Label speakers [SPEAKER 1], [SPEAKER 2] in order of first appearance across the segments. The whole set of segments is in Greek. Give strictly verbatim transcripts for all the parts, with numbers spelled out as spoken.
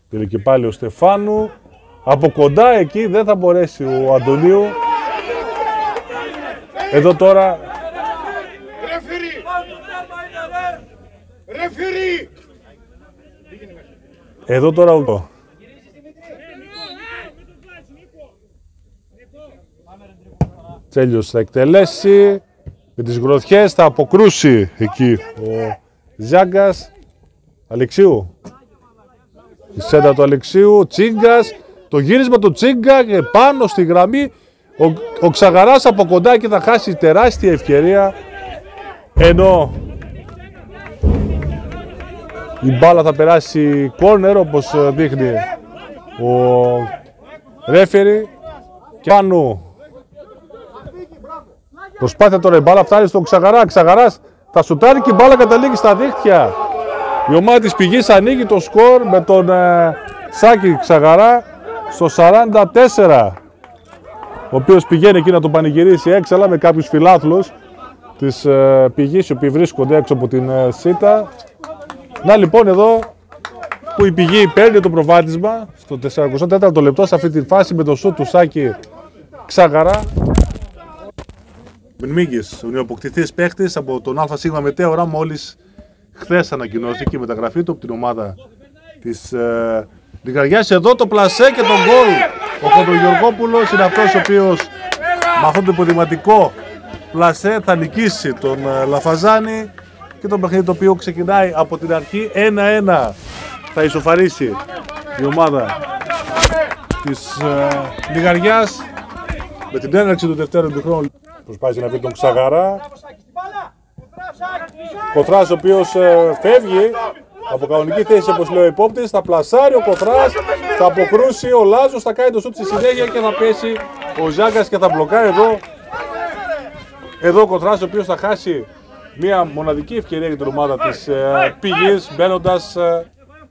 [SPEAKER 1] Πήρε και πάλι ο Στεφάνου. Από κοντά εκεί δεν θα μπορέσει ο Αντωνίου. Εδώ τώρα... Εδώ τώρα ο... Τσέλιος θα εκτελέσει. Με τις γροθιές θα αποκρούσει εκεί ο Ζιάγκας. Αλεξίου. Η σέντα του Αλεξίου. Τσίγκας. Το γύρισμα του Τσίγκα και πάνω στη γραμμή. Ο, ο Ξαγαράς από κοντά και θα χάσει τεράστια ευκαιρία. Ενώ η μπάλα θα περάσει κόρνερ όπως δείχνει ο ρέφερι. Και πάνω προσπάθεια τώρα η μπάλα φτάνει στον Ξαγαρά. Ξαγαράς θα σουτάρει και η μπάλα καταλήγει στα δίχτυα. Η ομάδα της Πηγής ανοίγει το σκορ με τον ε, Σάκη Ξαγαρά στο σαράντα τέσσερα. Ο οποίος πηγαίνει εκεί να τον πανηγυρίσει έξαλα με κάποιους φιλάθλους της ε, Πηγής οι οποίοι βρίσκονται έξω από την ε, ΣΥΤΑ. Να λοιπόν εδώ που η Πηγή παίρνει το προβάδισμα στο σαράντα τέταρτο λεπτό σε αυτή τη φάση με το σουτ του Σάκη Ξαγαρά. Μινμίγκης, ο νεοποκτηθής παίχτης από τον ΑΣ Μετέωρα, μόλις χθες ανακοινώθηκε η μεταγραφή του από την ομάδα της ε, Λιγαριάς. Εδώ το πλασέ και τον γκολ. Ο Χοντρογεωργόπουλος είναι αυτός ο οποίος με αυτό το υποδηματικό πλασέ θα νικήσει τον ε, Λαφαζάνη και τον παιχνίδι το οποίο ξεκινάει από την αρχή ένα ένα. Θα ισοφαρίσει η ομάδα της ε, Λιγαριάς με την έναρξη του δευτέρου του χρόνου. Προσπάθησε να βρει τον Ξαγαρά. Κοθράς ο οποίος ε, φεύγει από κανονική θέση όπως λέει ο υπόπτης. Θα πλασάρει ο Κοθράς, θα αποκρούσει ο Λάζος, θα κάνει το σουτ στη συνέχεια και θα πέσει ο Ζάγκας και θα μπλοκάρει εδώ. Εδώ ο Κοθράς ο οποίος θα χάσει μια μοναδική ευκαιρία για την ομάδα της ε, Πηγής μπαίνοντας... Ε...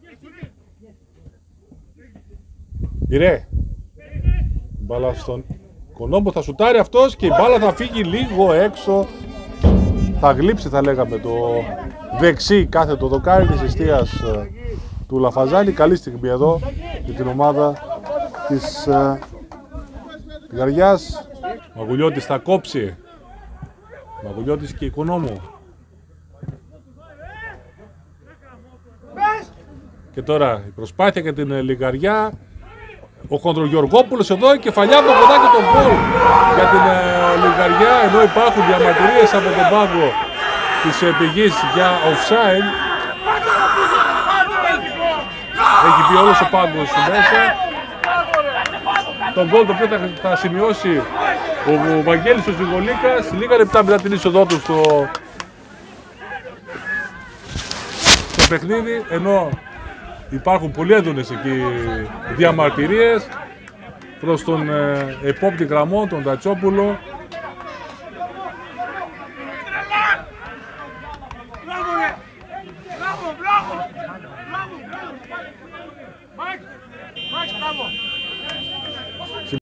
[SPEAKER 1] Ηρέ. Μπάλα στον Κονόμπο, θα σουτάρει αυτός και η μπάλα θα φύγει λίγο έξω. Θα γλύψει θα λέγαμε το δεξί κάθετο δοκάρι της εστίας ε, του Λαφαζάνη. Καλή στιγμή εδώ για την ομάδα της ε, Λιγαριάς. Μαγουλιώτης θα κόψει. Μαγουλιώτης και Οικονόμου. Και τώρα η προσπάθεια για την Λιγαριά. Ο Χοντρογεωργόπουλος εδώ, η κεφαλιά από κοντά και τον γκολ για την ε, Λιγαριά, ενώ υπάρχουν διαμαρτυρίες από τον πάγκο της ε, Πηγής για offside. Έχει πει όλος ο πάγκος μέσα. Τον γκολ το οποίο θα, θα σημειώσει ο, ο Βαγγέλης ο Ζυγολίκας λίγα λεπτά μετά την είσοδό του στο, στο παιχνίδι, ενώ υπάρχουν πολύ έντονες εκεί διαμαρτυρίες προς τον ε, επόπτη γραμμό, τον Τατσόπουλο.